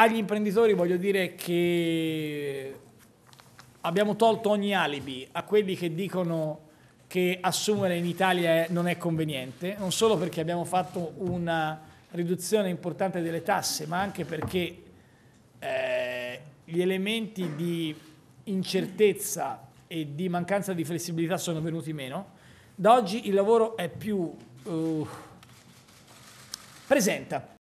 Agli imprenditori voglio dire che abbiamo tolto ogni alibi a quelli che dicono che assumere in Italia non è conveniente, non solo perché abbiamo fatto una riduzione importante delle tasse, ma anche perché gli elementi di incertezza e di mancanza di flessibilità sono venuti meno. Da oggi il lavoro è più presenta